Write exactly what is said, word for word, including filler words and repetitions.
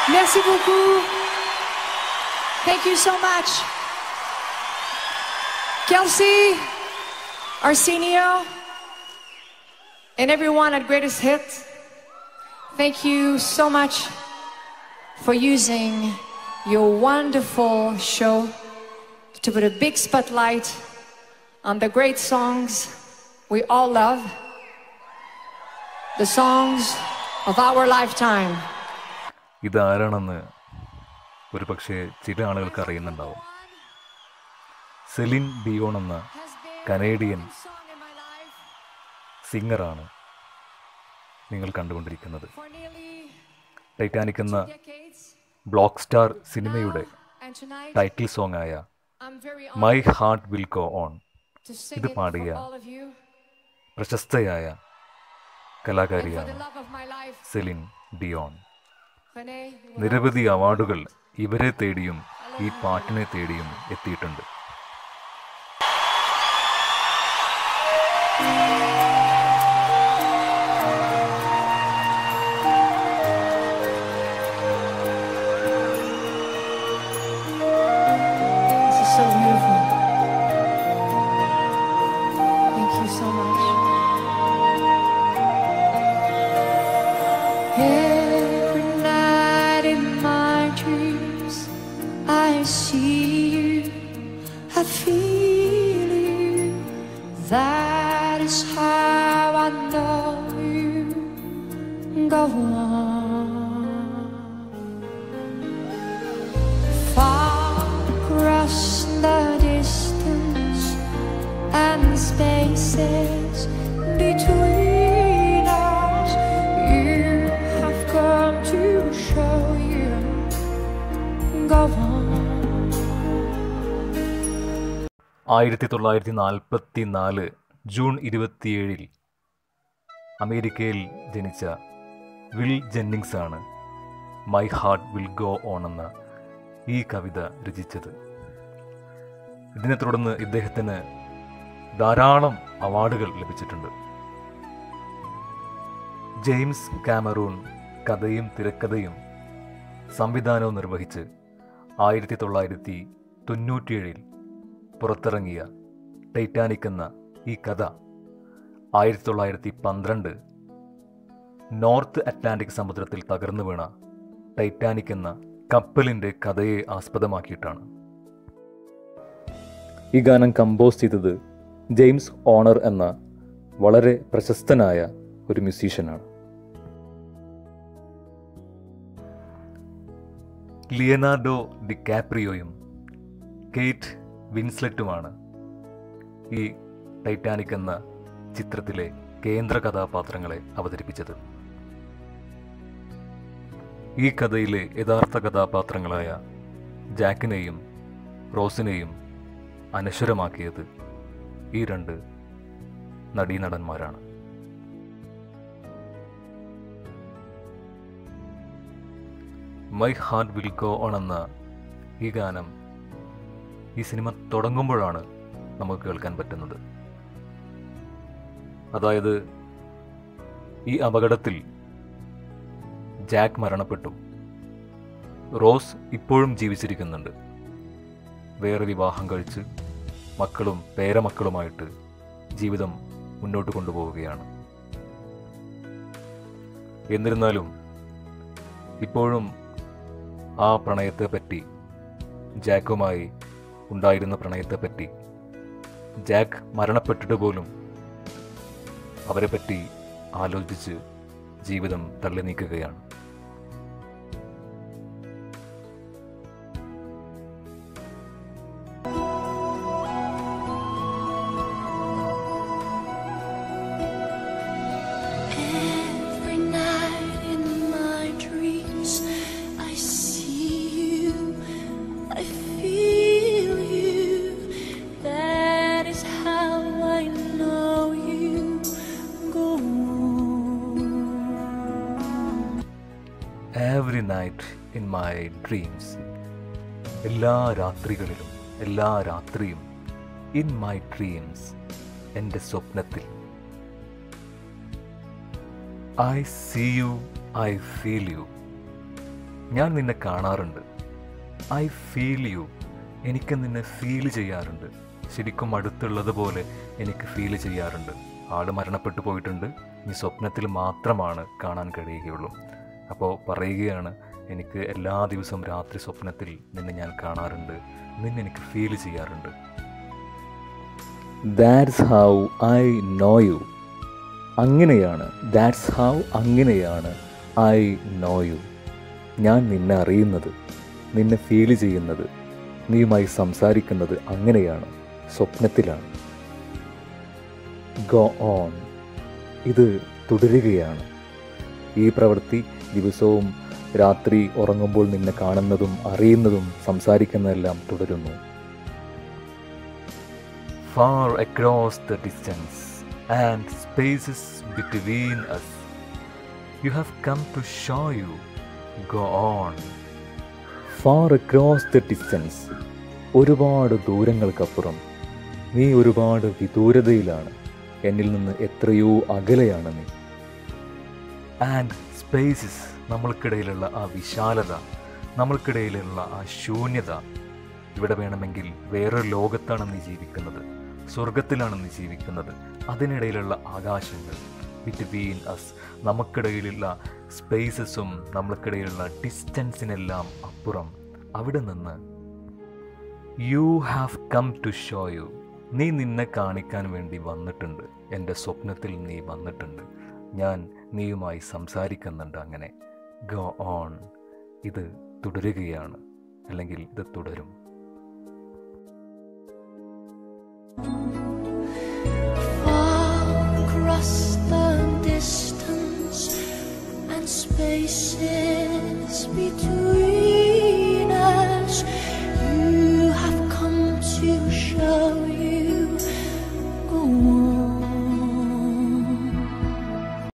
Merci beaucoup. Thank you so much. Kelsey, Arsenio, and everyone at Greatest Hits, thank you so much for using your wonderful show to put a big spotlight on the great songs we all love, the songs of our lifetime. ഇതാരാണെന്ന് ഒരു പക്ഷേ ചില ആളുകൾക്ക് അറിയുന്നുണ്ടാവും. Celine Dion എന്ന Canadian സിംഗറാണ് നിങ്ങൾ കണ്ടുകൊണ്ടിരിക്കുന്നത്. Titanic എന്ന ബ്ലോക്ക് സ്റ്റാർ സിനിമയുടെ ടൈറ്റിൽ സോങ് ആയ my heart will go on ഇത് പാടിയ പ്രശസ്തയായ കലാകാരിയാണ് സെലിൻ ഡിയോൺ. നിരവധി അവാർഡുകൾ ഇവരെ തേടിയും ഈ പാട്ടിനെ തേടിയും എത്തിയിട്ടുണ്ട്. That is how I know you. Go on. Far across the distance and the spaces between us, you have come to show you. Go on. ആയിരത്തി തൊള്ളായിരത്തി നാൽപ്പത്തി നാല് ജൂൺ ഇരുപത്തിയേഴിൽ അമേരിക്കയിൽ ജനിച്ച വിൽ ജെന്നിങ്സ് ആണ് my heart will go on എന്ന ഈ കവിത രചിച്ചത്. ഇതിനെ തുടർന്ന് ഇദ്ദേഹത്തിന് ധാരാളം അവാർഡുകൾ ലഭിച്ചിട്ടുണ്ട്. ജെയിംസ് കാമറൂൺ കഥയും തിരക്കഥയും സംവിധാനവും നിർവഹിച്ച് ആയിരത്തി തൊള്ളായിരത്തി തൊണ്ണൂറ്റിയേഴിൽ പുറത്തിറങ്ങിയ ടൈറ്റാനിക് എന്ന ഈ കഥ ആയിരത്തി തൊള്ളായിരത്തി പന്ത്രണ്ട് നോർത്ത് അറ്റ്ലാന്റിക് സമുദ്രത്തിൽ തകർന്നു വീണ ടൈറ്റാനിക് എന്ന കപ്പലിൻ്റെ കഥയെ ആസ്പദമാക്കിയിട്ടാണ്. ഈ ഗാനം കമ്പോസ് ചെയ്തത് ജെയിംസ് ഓണർ എന്ന വളരെ പ്രശസ്തനായ ഒരു മ്യൂസീഷ്യനാണ്. ലിയനാർഡോ ഡികാപ്രിയോയും കേറ്റ് വിൻസ്ലെറ്റുമാണ് ഈ ടൈറ്റാനിക് എന്ന ചിത്രത്തിലെ കേന്ദ്ര കഥാപാത്രങ്ങളെ അവതരിപ്പിച്ചത്. ഈ കഥയിലെ യഥാർത്ഥ കഥാപാത്രങ്ങളായ ജാക്കിനെയും റോസിനെയും അനശ്വരമാക്കിയത് ഈ രണ്ട് നടീനടന്മാരാണ്. My heart will go on എന്ന ഈ ഗാനം ഈ സിനിമ തുടങ്ങുമ്പോഴാണ് നമുക്ക് കേൾക്കാൻ പറ്റുന്നത്. അതായത് ഈ അപകടത്തിൽ ജാക്ക് മരണപ്പെട്ടു, റോസ് ഇപ്പോഴും ജീവിച്ചിരിക്കുന്നുണ്ട്, വേറെ വിവാഹം കഴിച്ച് മക്കളും പേരമക്കളുമായിട്ട് ജീവിതം മുന്നോട്ട് കൊണ്ടുപോവുകയാണ്. എന്നിരുന്നാലും ഇപ്പോഴും ആ പ്രണയത്തെപ്പറ്റി, ജാക്കുമായി ഉണ്ടായിരുന്ന പ്രണയത്തെപ്പറ്റി, ജാക്ക് മരണപ്പെട്ടിട്ട് പോലും അവരെപ്പറ്റി ആലോചിച്ച് ജീവിതം തള്ളി നീക്കുകയാണ്. Every night in my dreams, എല്ലാ രാത്രികളിലും, എല്ലാ രാത്രിയും, in my dreams, എൻ്റെ സ്വപ്നത്തിൽ, I see you, I feel you, ഞാൻ നിന്നെ കാണാറുണ്ട്. I feel you. എനിക്ക് നിന്നെ ഫീൽ ചെയ്യാറുണ്ട്. ശരിക്കും അടുത്തുള്ളതുപോലെ എനിക്ക് ഫീൽ ചെയ്യാറുണ്ട്. ആൾ മരണപ്പെട്ടു പോയിട്ടുണ്ട്, നീ സ്വപ്നത്തിൽ മാത്രമാണ് കാണാൻ കഴിയുകയുള്ളൂ. അപ്പോൾ പറയുകയാണ്, എനിക്ക് എല്ലാ ദിവസവും രാത്രി സ്വപ്നത്തിൽ നിന്നെ ഞാൻ കാണാറുണ്ട്, നിന്നെ എനിക്ക് ഫീൽ ചെയ്യാറുണ്ട്. That's how I know you. അങ്ങനെയാണ്, ദാറ്റ്സ് ഹൗ അങ്ങനെയാണ് ഐ നോ യു. ഞാൻ നിന്നെ അറിയുന്നത്, നിന്നെ ഫീൽ ചെയ്യുന്നത്, നീയുമായി സംസാരിക്കുന്നത് അങ്ങനെയാണ്, സ്വപ്നത്തിലാണ്. Go on. ഇത് തുടരുകയാണ്. ഈ പ്രവൃത്തി ദിവസവും രാത്രി ഉറങ്ങുമ്പോൾ നിന്നെ കാണുന്നതും അറിയുന്നതും സംസാരിക്കുന്നതെല്ലാം തുടരുന്നു. Far across the distance and spaces between us, you have come to show you. Go on. Far across the distance. ഒരുപാട് ദൂരങ്ങൾക്കപ്പുറം, നീ ഒരുപാട് വിദൂരതയിലാണ്, എന്നിൽ നിന്ന് എത്രയോ അകലെയാണ് നീ. ആൻഡ് സ്പേസസ്, നമ്മൾക്കിടയിലുള്ള ആ വിശാലത, നമ്മൾക്കിടയിലുള്ള ആ ശൂന്യത. ഇവിടെ വേണമെങ്കിൽ വേറൊരു ലോകത്താണ് നീ ജീവിക്കുന്നത്, സ്വർഗത്തിലാണ് നീ ജീവിക്കുന്നത്. അതിനിടയിലുള്ള ആകാശങ്ങൾ, ബിറ്റ്വീൻ അസ്, നമുക്കിടയിലുള്ള സ്പേസസും നമ്മൾക്കിടയിലുള്ള ഡിസ്റ്റൻസിനെല്ലാം അപ്പുറം, അവിടെ നിന്ന് you have come to show you. നീ നിന്നെ കാണിക്കാൻ വേണ്ടി വന്നിട്ടുണ്ട്, എൻ്റെ സ്വപ്നത്തിൽ നീ വന്നിട്ടുണ്ട്, ഞാൻ നീയുമായി സംസാരിക്കുന്നുണ്ട്. അങ്ങനെ ഗോ ഓൺ. ഇത് തുടരുകയാണ്, അല്ലെങ്കിൽ ഇത് തുടരും. Across the distance and spaces between us, you have come to show you. Go on.